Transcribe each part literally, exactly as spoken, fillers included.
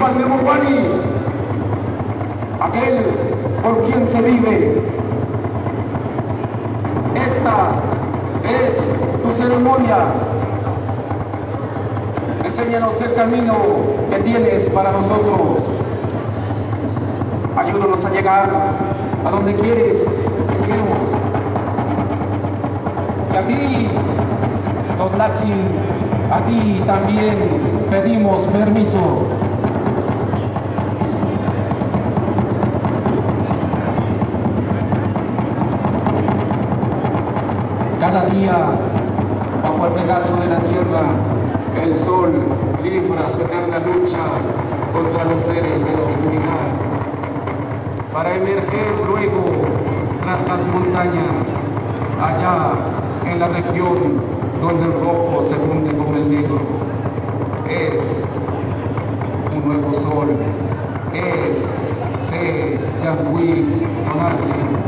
Padre Mopani, aquel por quien se vive. Esta es tu ceremonia. Enséñanos el camino que tienes para nosotros. Ayúdanos a llegar a donde quieres que lleguemos. Y a ti, Don Laxin, a ti también pedimos permiso. Cada día, bajo el regazo de la tierra, el sol libra su eterna lucha contra los seres de la oscuridad, para emerger luego tras las montañas, allá en la región donde el rojo se funde con el negro. Es un nuevo sol, es Se Yangui Tonalzi.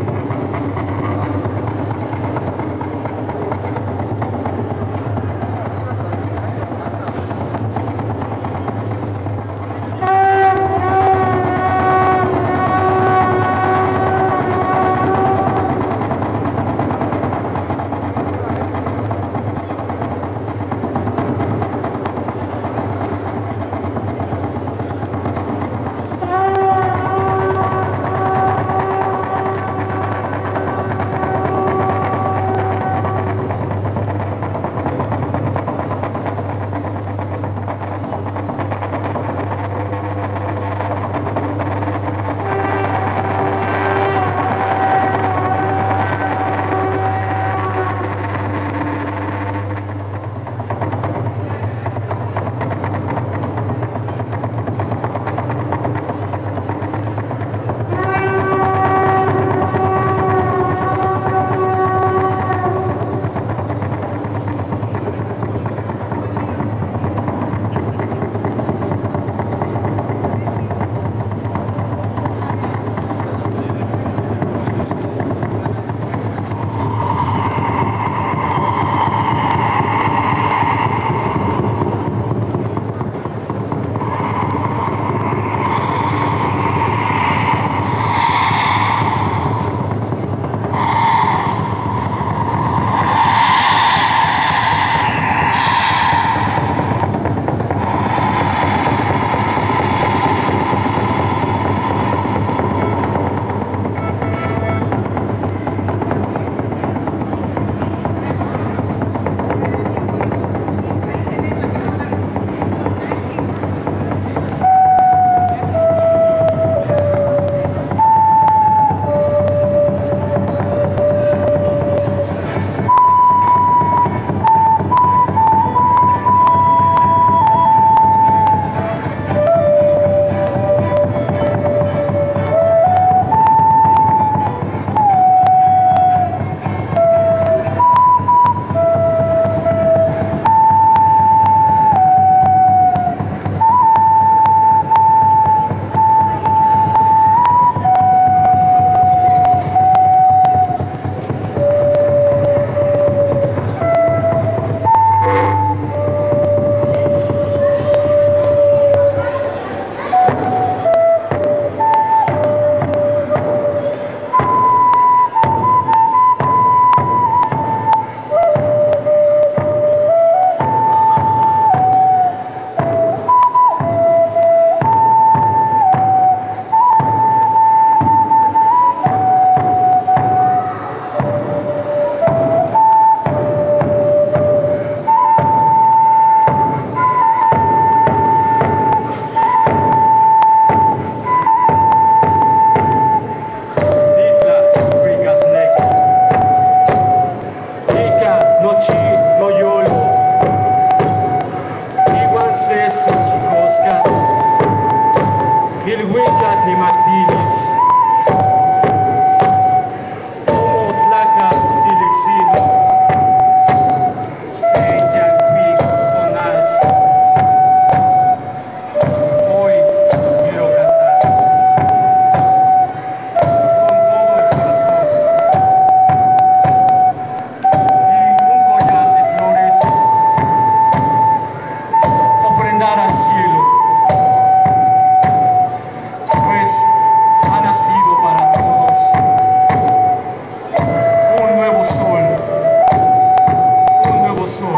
sol.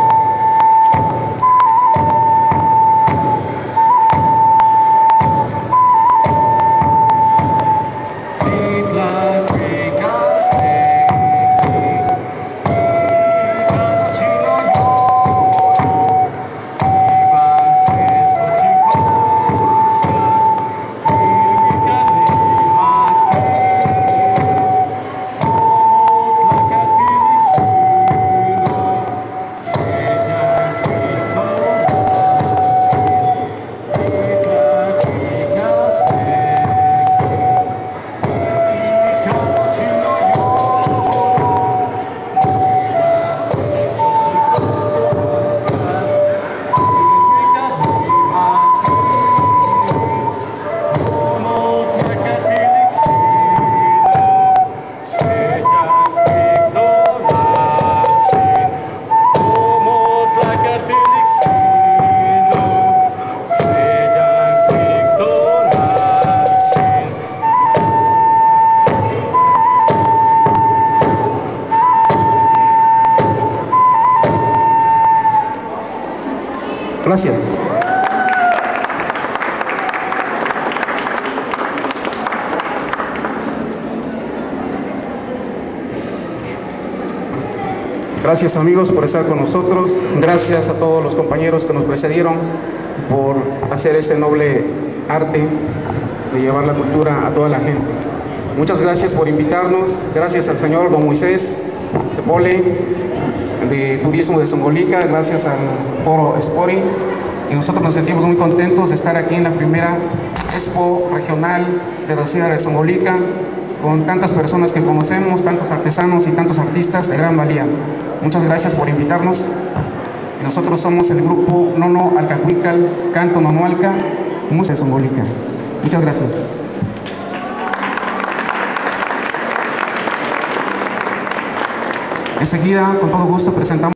Gracias. Gracias amigos por estar con nosotros. Gracias a todos los compañeros que nos precedieron por hacer este noble arte de llevar la cultura a toda la gente. Muchas gracias por invitarnos. Gracias al señor don Moisés de Pole, de Turismo de Zongolica, gracias al Foro Spori, y nosotros nos sentimos muy contentos de estar aquí en la primera Expo Regional de la ciudad de Zongolica, con tantas personas que conocemos, tantos artesanos y tantos artistas de gran valía. Muchas gracias por invitarnos. Y nosotros somos el grupo Nono Alcahuical, Canto Nonoalca, Música de Zongolica. Muchas gracias. Enseguida, con todo gusto, presentamos